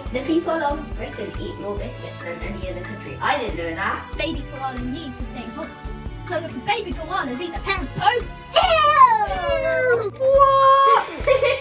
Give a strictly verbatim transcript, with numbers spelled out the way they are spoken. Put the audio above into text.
The people of Britain eat more biscuits than any other country. I didn't know that. Baby koala needs to stay home. So if baby koalas eat the parent poo, What?